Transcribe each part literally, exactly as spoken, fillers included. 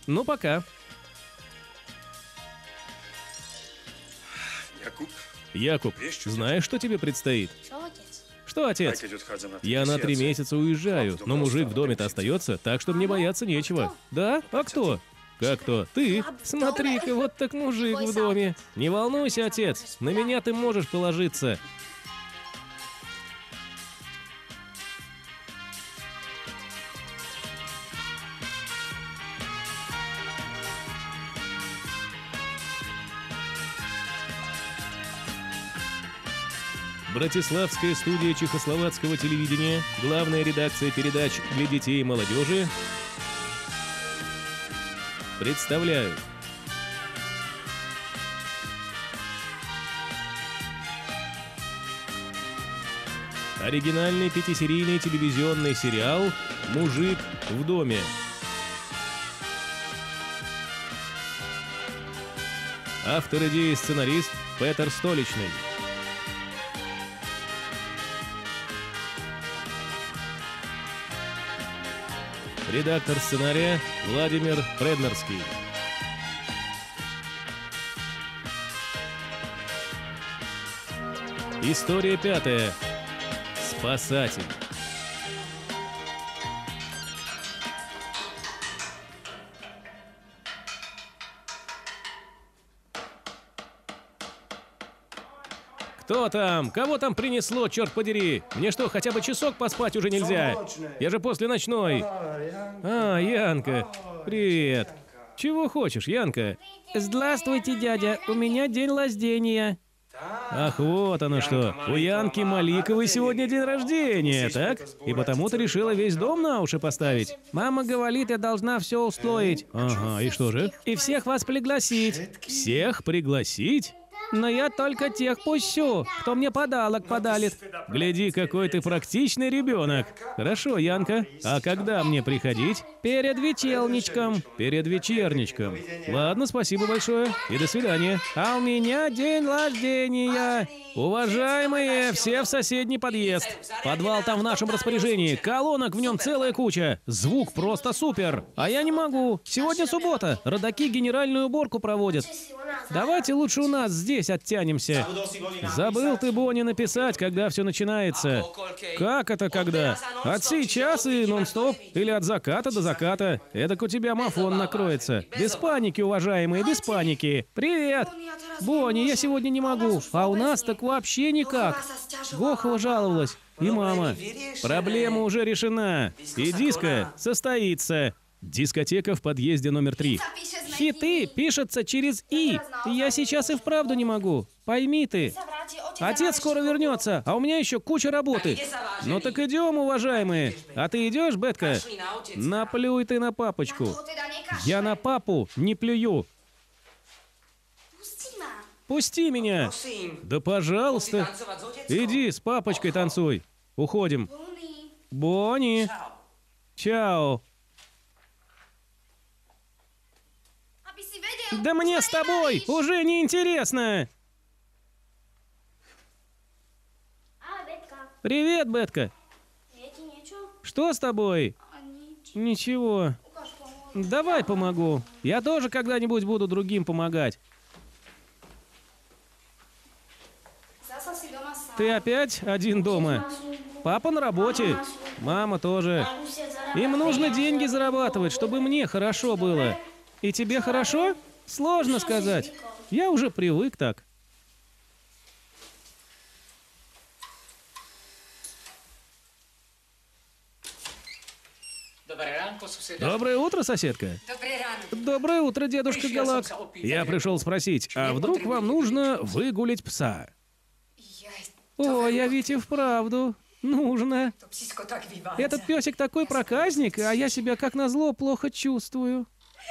Ну, пока. Якуб, знаешь, что тебе предстоит? Что, отец? Я на три месяца уезжаю, но мужик в доме-то остается, так что мне бояться нечего. Да? А кто? Как кто? Ты? Смотри-ка, вот так мужик в доме. Не волнуйся, отец, на меня ты можешь положиться. Братиславская студия чехословацкого телевидения, главная редакция передач для детей и молодежи представляют оригинальный пятисерийный телевизионный сериал «Мужик в доме». Автор идеи и сценарист Петр Столичный. Редактор сценария Владимир Преднерский. История пятая. Спасатель. Кто там? Кого там принесло, черт подери? Мне что, хотя бы часок поспать уже нельзя? Я же после ночной. А, Янка. Привет. Чего хочешь, Янка? Здравствуйте, дядя. У меня день рождения. Ах, вот оно что. У Янки Маликовой сегодня день рождения, так? И потому ты решила весь дом на уши поставить? Мама говорит, я должна все устроить. Ага, и что же? И всех вас пригласить. Всех пригласить? Но я только тех пущу, кто мне подарок подарит. Гляди, какой ты практичный ребенок. Хорошо, Янка. А когда мне приходить? Перед вечерничком. Перед вечерничком. Ладно, спасибо большое. И до свидания. А у меня день рождения. Уважаемые, все в соседний подъезд. Подвал там в нашем распоряжении. Колонок в нем целая куча. Звук просто супер. А я не могу. Сегодня суббота. Родаки генеральную уборку проводят. Давайте лучше у нас здесь оттянемся. Забыл ты, Бонни, написать, когда все начинается. Как это когда? От сейчас и нон-стоп? Или от заката до заката? Эдак у тебя мафон накроется. Без паники, уважаемые, без паники. Привет! Бонни, я сегодня не могу. А у нас так вообще никак. Гохова жаловалась. И мама. Проблема уже решена. И диско состоится. Дискотека в подъезде номер три. Хиты пишется через «и». Я сейчас и вправду не могу. Пойми ты. Отец скоро вернется, а у меня еще куча работы. Ну так идем, уважаемые. А ты идешь, Бетка? Наплюй ты на папочку. Я на папу не плюю. Пусти меня. Да пожалуйста. Иди с папочкой танцуй. Уходим. Бонни. Чао. Да мне с тобой уже не интересно. Привет, Бетка. Что с тобой? Ничего. Давай помогу. Я тоже когда-нибудь буду другим помогать. Ты опять один дома? Папа на работе. Мама тоже. Им нужно деньги зарабатывать, чтобы мне хорошо было. И тебе хорошо? Сложно сказать. Я уже привык так. Доброе утро, соседка. Доброе утро, дедушка Галак. Я пришел спросить, а вдруг вам нужно выгулить пса? О, я ведь и вправду. Нужно. Этот песик такой проказник, а я себя как назло плохо чувствую.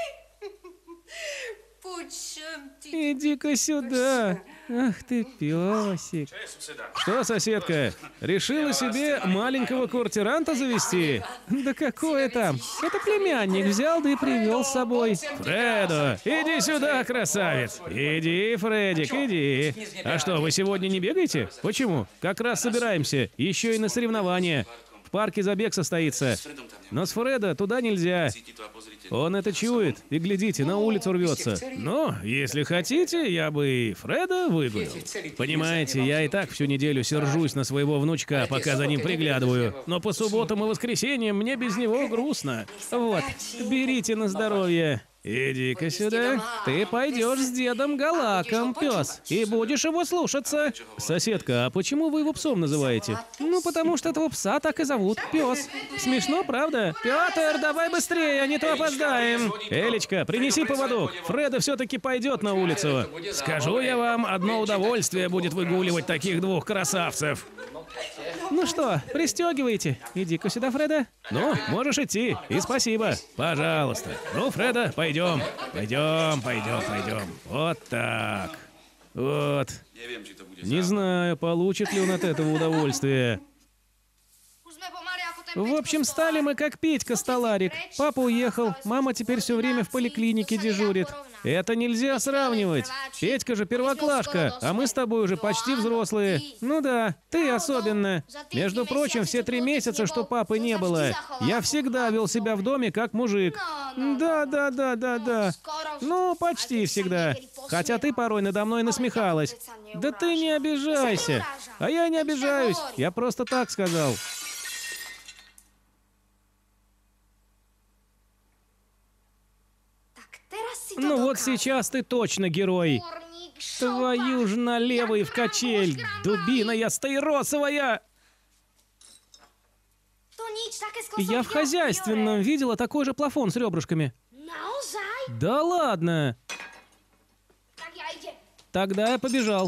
Иди-ка сюда. Ах ты, песик. Что, соседка, решила себе маленького квартиранта завести? Да какое там? Это племянник взял, да и привел с собой. Фредо, иди сюда, красавец. Иди, Фредик, иди. А что, вы сегодня не бегаете? Почему? Как раз собираемся, еще и на соревнования. В парке забег состоится. Но с Фредо туда нельзя. Он это чует, и глядите, на улицу рвется. Но, если хотите, я бы и Фреда выгулил. Понимаете, я и так всю неделю сержусь на своего внучка, пока за ним приглядываю. Но по субботам и воскресеньям мне без него грустно. Вот, берите на здоровье. Иди-ка сюда. Ты пойдешь с дедом Галаком, пес, и будешь его слушаться. Соседка, а почему вы его псом называете? Ну, потому что этого пса так и зовут, пес. Смешно, правда? Петр, давай быстрее, а не то опоздаем. Элечка, принеси поводок. Фреда все-таки пойдет на улицу. Скажу я вам, одно удовольствие будет выгуливать таких двух красавцев. Ну что, пристегивайте. Иди-ка сюда, Фреда. Ну, можешь идти. И спасибо. Пожалуйста. Ну, Фреда, пойдем. Пойдем, пойдем, пойдем. Вот так. Вот. Не знаю, получит ли он от этого удовольствие. В общем, стали мы как Петька Столарик. Папа уехал, мама теперь все время в поликлинике дежурит. Это нельзя сравнивать. Петька же первоклашка, а мы с тобой уже почти взрослые. Ну да, ты особенно. Между прочим, все три месяца, что папы не было, я всегда вел себя в доме как мужик. Да, да, да, да, да. Ну, почти всегда. Хотя ты порой надо мной насмехалась. Да ты не обижайся. А я не обижаюсь, я просто так сказал. Ну вот сейчас ты точно герой. Твою ж налево и в качель, дубина я стаиросовая! Я в хозяйственном видела такой же плафон с ребрышками. Да ладно? Тогда я побежал.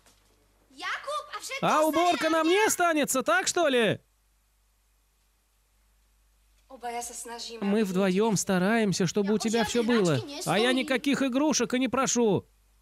А уборка на мне останется, так что ли? Мы вдвоем стараемся, чтобы у тебя все было. А я никаких игрушек и не прошу.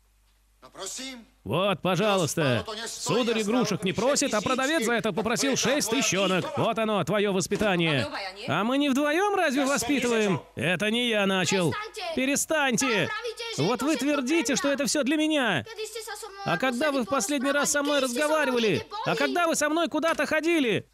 Вот, пожалуйста. Сударь игрушек не просит, а продавец за это попросил шесть тысячонок. Вот оно, твое воспитание. А мы не вдвоем разве воспитываем? Это не я начал. Перестаньте. Вот вы твердите, что это все для меня. А когда вы в последний раз со мной разговаривали? А когда вы со мной куда-то ходили?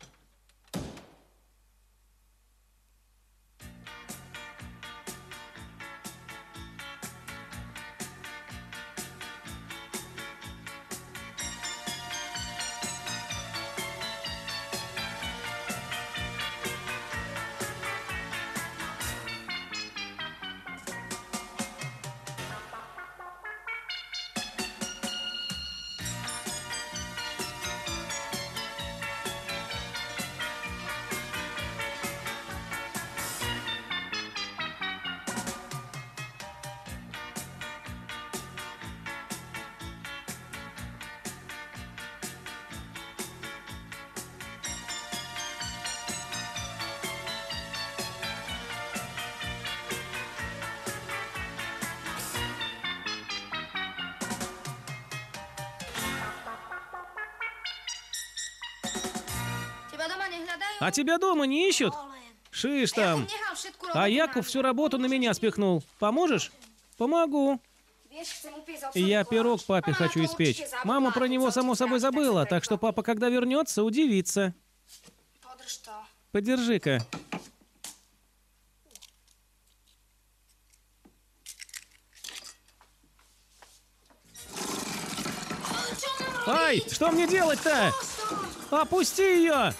А тебя дома не ищут? Шиш там. А Яков всю работу на меня спихнул. Поможешь? Помогу. Я пирог папе хочу испечь. Мама про него, само собой, забыла, так что папа, когда вернется, удивится. Подержи-ка. Ай, что мне делать-то? Опусти ее!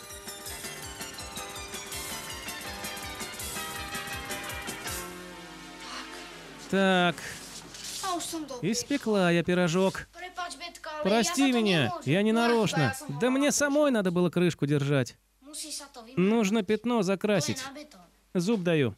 Так, испекла я пирожок. Прости меня, я не нарочно. Да мне самой надо было крышку держать. Нужно пятно закрасить. Зуб даю.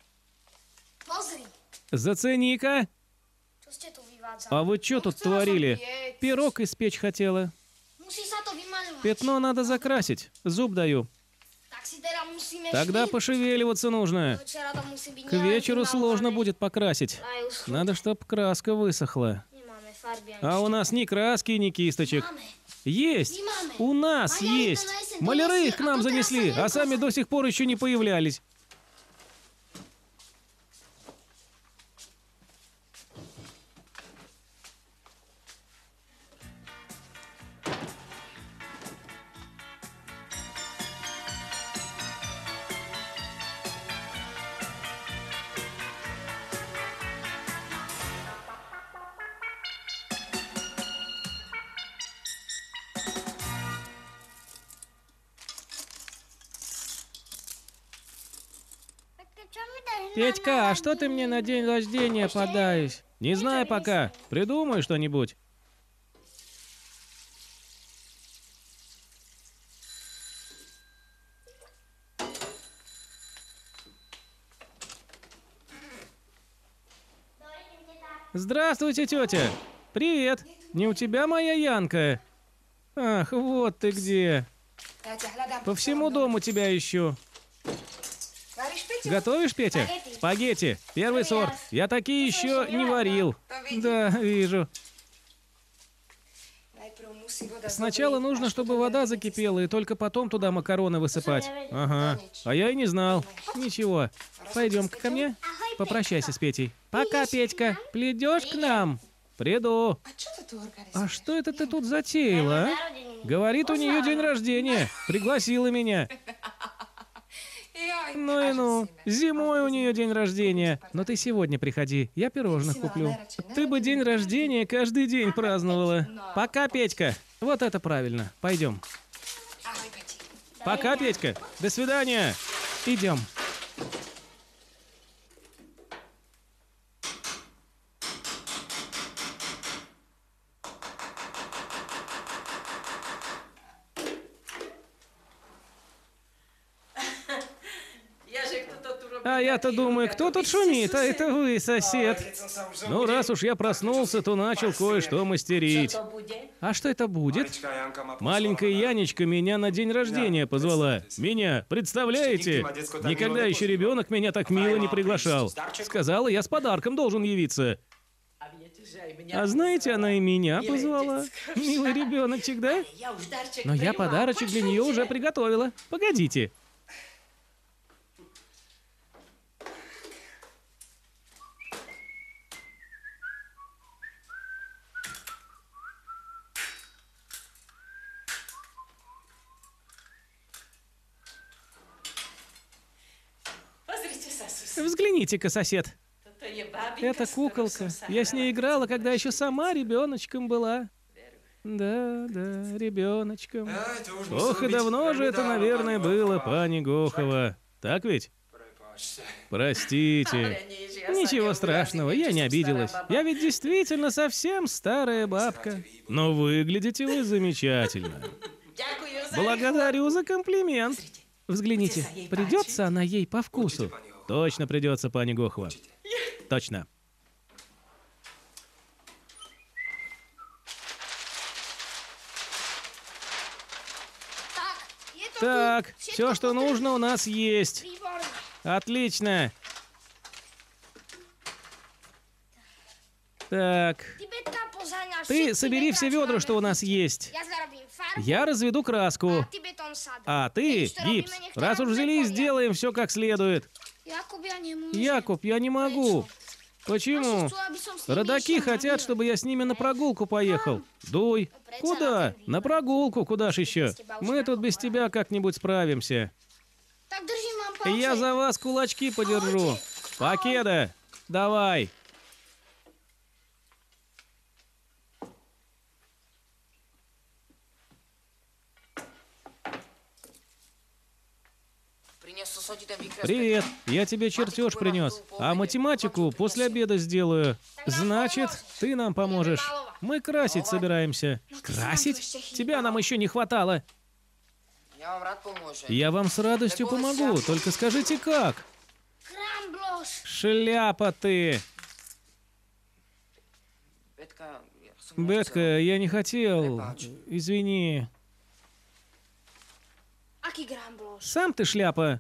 Зацени-ка. А вы что тут творили? Пирог испечь хотела. Пятно надо закрасить. Зуб даю. Тогда пошевеливаться нужно. К вечеру сложно будет покрасить. Надо, чтоб краска высохла. А у нас ни краски, ни кисточек. Есть! У нас есть! Маляры их к нам занесли, а сами до сих пор еще не появлялись. Петька, а что ты мне на день рождения подаришь? Не знаю пока. Придумай что-нибудь. Здравствуйте, тетя. Привет. Не у тебя моя Янка? Ах, вот ты где. По всему дому тебя ищу. Готовишь, Петя? Спагетти. Первый сорт. Я такие еще не варил. Да, вижу. Сначала нужно, чтобы вода закипела, и только потом туда макароны высыпать. Ага. А я и не знал. Ничего. Пойдем-ка ко мне. Попрощайся с Петей. Пока, Петька. Придешь к нам? Приду. А что это ты тут затеяла, а? Говорит, у нее день рождения. Пригласила меня. Ну и ну. Зимой у нее день рождения. Но ты сегодня приходи, я пирожных куплю. Ты бы день рождения каждый день праздновала. Пока, Петька. Вот это правильно. Пойдем. Пока, Петька. До свидания. Идем. А я-то думаю, кто тут шумит? А это вы, сосед. Ну, раз уж я проснулся, то начал кое-что мастерить. А что это будет? Маленькая Янечка меня на день рождения позвала. Меня, представляете? Никогда еще ребенок меня так мило не приглашал. Сказала, я с подарком должен явиться. А знаете, она и меня позвала. Милый ребеночек, да? Но я подарочек для нее уже приготовила. Погодите. Взгляните-ка, сосед. Это куколка. Я с ней играла, когда еще сама ребеночком была. Да, да, ребеночком. Ох, и давно же это, наверное, было, пани Гохова. Так ведь? Простите. Ничего страшного, я не обиделась. Я ведь действительно совсем старая бабка. Но выглядите вы замечательно. Благодарю за комплимент. Взгляните, придется она ей по вкусу. Точно придется, пани Гохова. Точно. Так, все, что нужно, у нас есть. Отлично. Так. Ты собери все ведра, что у нас есть. Я разведу краску. А ты, гипс. Раз уж взялись, сделаем все как следует. Якуб, я не могу. Почему? Родаки хотят, чтобы я с ними на прогулку поехал. Дуй. Куда? На прогулку, куда ж еще? Мы тут без тебя как-нибудь справимся. Я за вас кулачки подержу. Покеда, давай. Привет, я тебе чертеж принес, а математику после обеда сделаю. Значит, ты нам поможешь. Мы красить собираемся. Красить? Тебя нам еще не хватало. Я вам с радостью помогу, только скажите как. Шляпа ты. Бетка, я не хотел. Извини. Сам ты шляпа.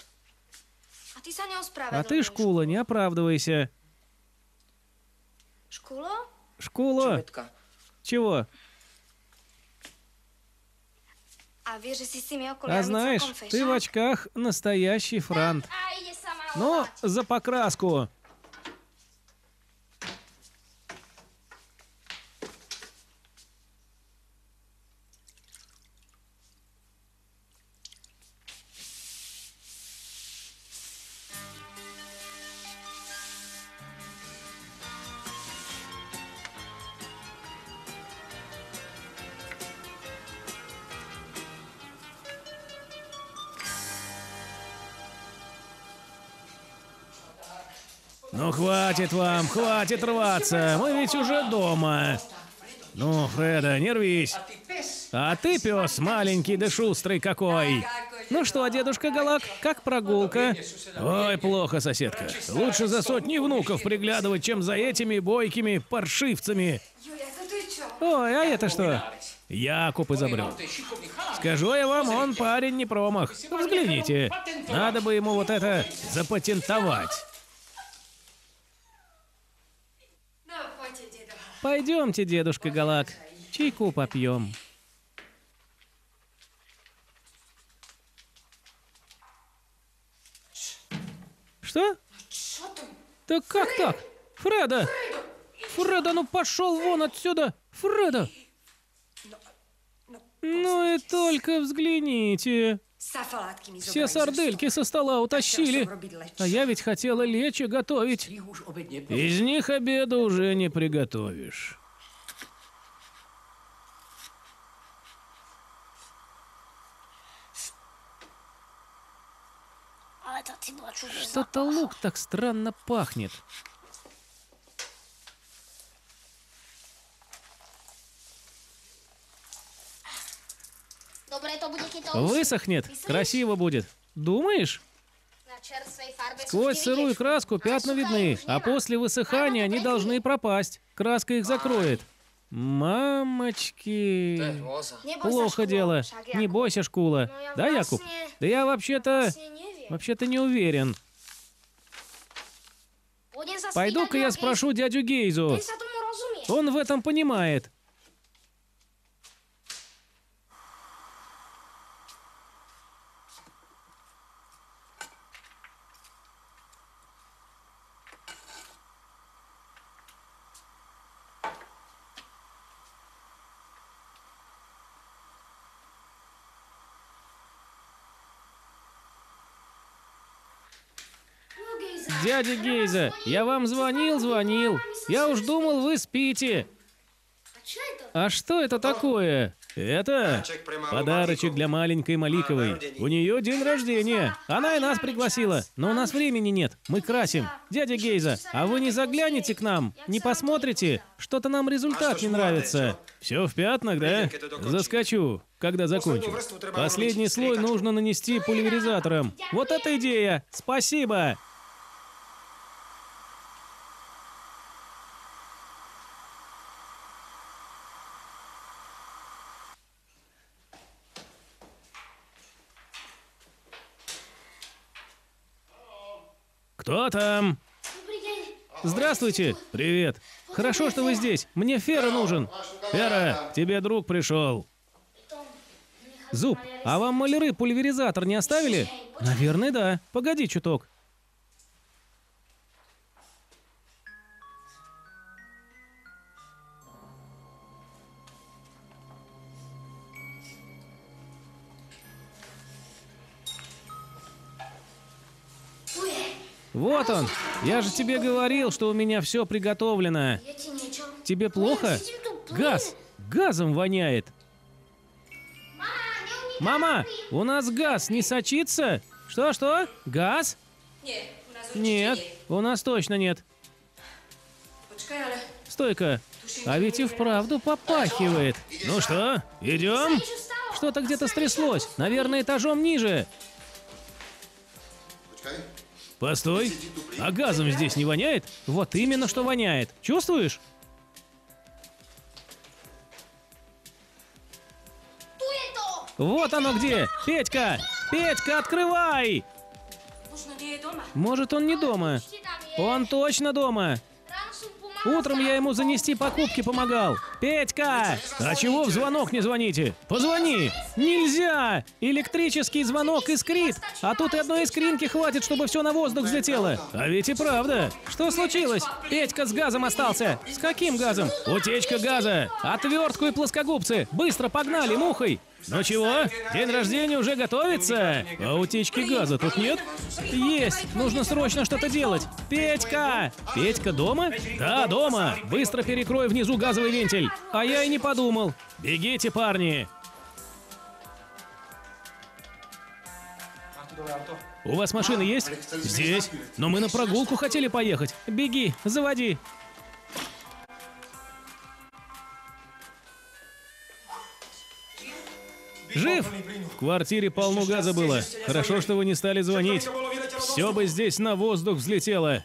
А ты, шкула, не оправдывайся. Шкула? Чего? А знаешь, ты в очках настоящий франт. Ну, за покраску. Ну хватит вам, хватит рваться, мы ведь уже дома. Ну, Фреда, не рвись. А ты, пес, маленький да шустрый какой. Ну что, дедушка Галак, как прогулка? Ой, плохо, соседка. Лучше за сотни внуков приглядывать, чем за этими бойкими паршивцами. Ой, а это что? Якуб изобрел. Скажу я вам, он парень не промах. Взгляните, надо бы ему вот это запатентовать. Пойдемте, дедушка Галак, чайку попьем. Что? Так как так? Фреда! Фреда, ну пошел вон отсюда! Фреда! Ну и только взгляните. Все сардельки со стола утащили. А я ведь хотела лечь и готовить. Из них обеда уже не приготовишь. Что-то лук так странно пахнет. Высохнет, красиво будет. Думаешь? Сквозь сырую краску пятна видны, а после высыхания они должны пропасть. Краска их закроет. Мамочки. Плохо дело. Не бойся, Шкула. Да, Якуб? Да я вообще-то... Вообще-то не уверен. Пойду-ка я спрошу дядю Гейзу. Он в этом понимает. Дядя Гейза, я вам звонил, звонил. Я уж думал, вы спите. А что это такое? Это подарочек для маленькой Маликовой. У нее день рождения. Она и нас пригласила. Но у нас времени нет. Мы красим. Дядя Гейза, а вы не заглянете к нам? Не посмотрите? Что-то нам результат не нравится. Все в пятнах, да? Заскочу, когда закончу. Последний слой нужно нанести пульверизатором. Вот эта идея. Спасибо. Кто там? Здравствуйте. Привет. Хорошо, что вы здесь. Мне Фера нужен. Фера, к тебе друг пришел. Зуб, а вам маляры пульверизатор не оставили? Наверное, да. Погоди чуток. Вот он. Я же тебе говорил, что у меня все приготовлено. Тебе плохо? Газ. Газом воняет. Мама, у нас газ не сочится? Что-что? Газ? Нет, у нас точно нет. Стой-ка. А ведь и вправду попахивает. Ну что, идем? Что-то где-то стряслось. Наверное, этажом ниже. Постой. А газом здесь не воняет? Вот именно, что воняет. Чувствуешь? Вот оно где! Петька! Петька, открывай! Может, он не дома? Он точно дома! Утром я ему занести покупки помогал. Петька! А чего в звонок не звоните? Позвони! Нельзя! Электрический звонок искрит, а тут и одной искринки хватит, чтобы все на воздух взлетело. А ведь и правда. Что случилось? Петька с газом остался. С каким газом? Утечка газа. Отвертку и плоскогубцы. Быстро погнали, мухой. Ну чего? День рождения уже готовится? А утечки газа тут нет? Есть. Нужно срочно что-то делать. Петька! Петька дома? Да, дома. Быстро перекрой внизу газовый вентиль. А я и не подумал. Бегите, парни. У вас машина есть? Здесь. Но мы на прогулку хотели поехать. Беги, заводи. Жив? В квартире полно газа было. Хорошо, что вы не стали звонить. Все бы здесь на воздух взлетело.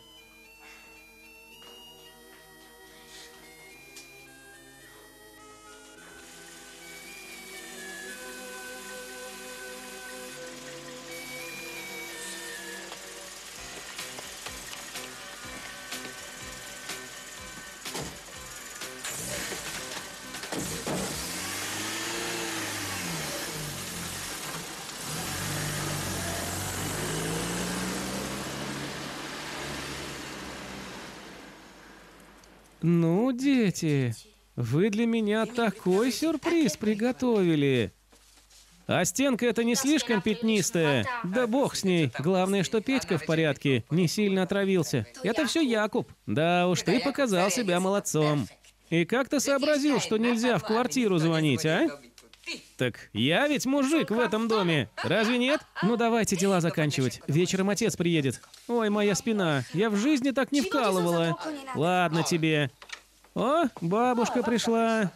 Ну, дети, вы для меня такой сюрприз приготовили. А стенка эта не слишком пятнистая? Да бог с ней. Главное, что Петька в порядке, не сильно отравился. Это все Якуб. Да уж, ты показал себя молодцом. И как ты сообразил, что нельзя в квартиру звонить, а? Так я ведь мужик в этом доме, разве нет? Ну давайте дела заканчивать, вечером отец приедет. Ой, моя спина, я в жизни так не вкалывала. Ладно тебе. О, бабушка пришла.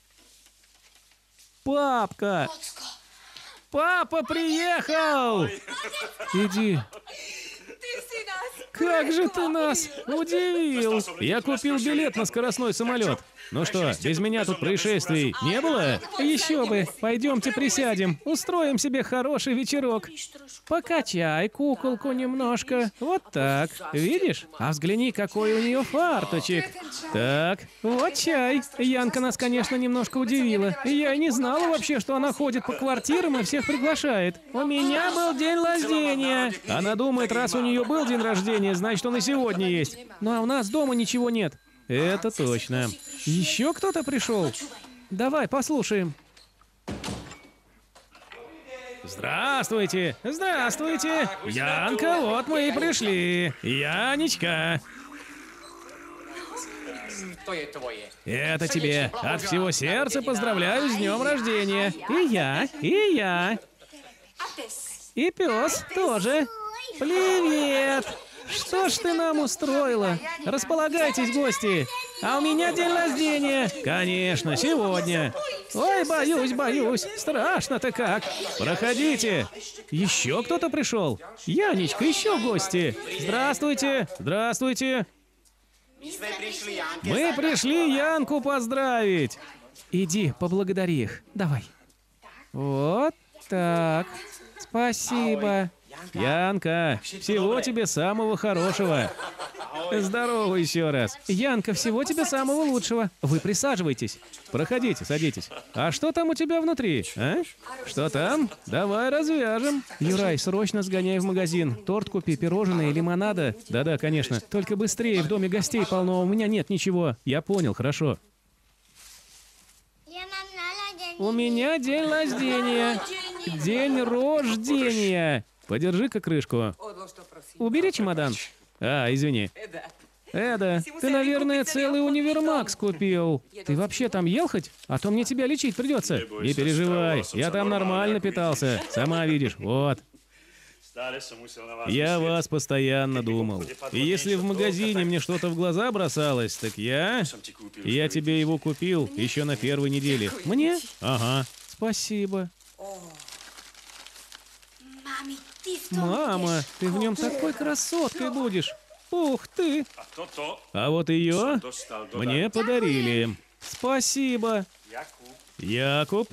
Папка! Папа приехал! Иди. Как же ты нас удивил! Я купил билет на скоростной самолет. Ну что, без меня тут происшествий не было? Еще бы. Пойдемте присядем, устроим себе хороший вечерок. Покачай куколку немножко. Вот так. Видишь? А взгляни, какой у нее фарточек. Так, вот чай. Янка нас, конечно, немножко удивила. Я и не знала вообще, что она ходит по квартирам и всех приглашает. У меня был день рождения. Она думает, раз у нее был день рождения, значит, он и сегодня есть. Ну а у нас дома ничего нет. Это точно. Еще кто-то пришел? Давай послушаем. Здравствуйте! Здравствуйте! Янка, вот мы и пришли. Янечка. Это тебе. От всего сердца поздравляю с днем рождения. И я, и я. И пес тоже. Привет! Что ж ты нам устроила? Располагайтесь, гости. А у меня день рождения. Конечно, сегодня. Ой, боюсь, боюсь. Страшно-то как. Проходите. Еще кто-то пришел? Янечка, еще гости. Здравствуйте. Здравствуйте. Мы пришли Янку поздравить. Иди, поблагодари их. Давай. Вот так. Спасибо. Янка, всего тебе самого хорошего. Здорово еще раз. Янка, всего тебе самого лучшего. Вы присаживайтесь. Проходите, садитесь. А что там у тебя внутри, а? Что там? Давай развяжем. Юрай, срочно сгоняй в магазин. Торт купи, пирожные, лимонада. Да-да, конечно. Только быстрее, в доме гостей полно, у меня нет ничего. Я понял, хорошо. У меня день рождения. День рождения. Подержи-ка крышку. Убери чемодан. А, извини. Эда, ты, наверное, целый универмаг скупил. Ты вообще там ел хоть? А то мне тебя лечить придется. Не переживай, я там нормально питался. Сама видишь, вот. Я вас постоянно думал. И если в магазине мне что-то в глаза бросалось, так я... Я тебе его купил еще на первой неделе. Мне? Ага. Спасибо. Мама, ты в нем такой красоткой будешь. Ух ты. А вот ее мне подарили. Спасибо. Якуб.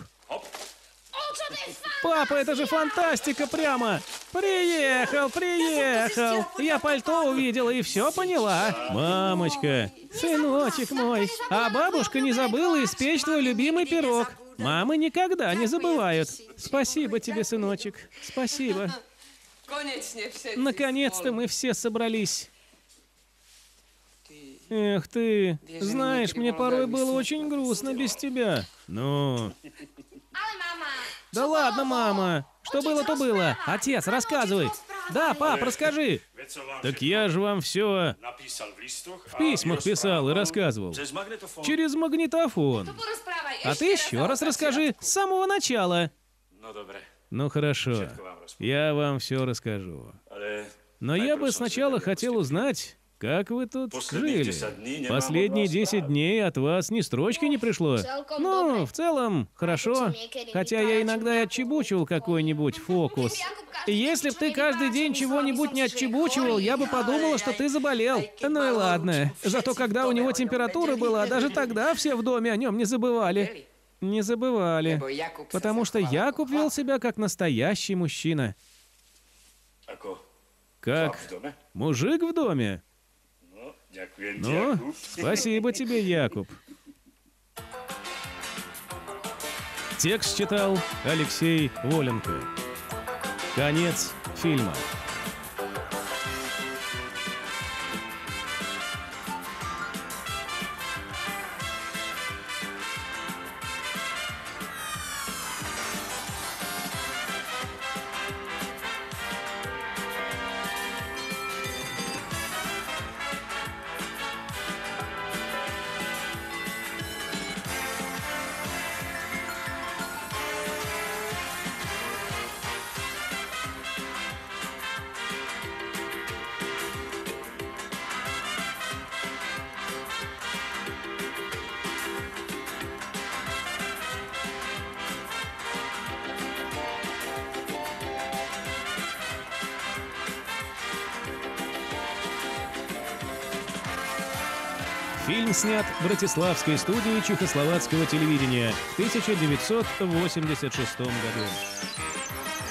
Папа, это же фантастика прямо. Приехал, приехал. Я пальто увидела и все поняла. Мамочка, сыночек мой. А бабушка не забыла испечь твой любимый пирог. Мамы никогда не забывают. Спасибо тебе, сыночек. Спасибо. Наконец-то мы все собрались. Эх ты, знаешь, мне порой было очень грустно без тебя. Ну... Да ладно, мама. Что было, то было. Отец, рассказывай. Да, пап, расскажи. Так я же вам все в письмах писал и рассказывал. Через магнитофон. А ты еще раз расскажи с самого начала. Ну хорошо, я вам все расскажу. Но я бы сначала хотел узнать, как вы тут жили. Последние десять дней от вас ни строчки не пришло. Ну, в целом, хорошо. Хотя я иногда и отчебучивал какой-нибудь фокус. Если б ты каждый день чего-нибудь не отчебучивал, я бы подумала, что ты заболел. Ну и ладно. Зато когда у него температура была, даже тогда все в доме о нем не забывали. Не забывали. Потому что Якуб вел себя как настоящий мужчина. Как мужик в доме? Ну, спасибо тебе, Якуб. Текст читал Алексей Воленко. Конец фильма. Фильм снят в Братиславской студии чехословацкого телевидения в тысяча девятьсот восемьдесят шестом году.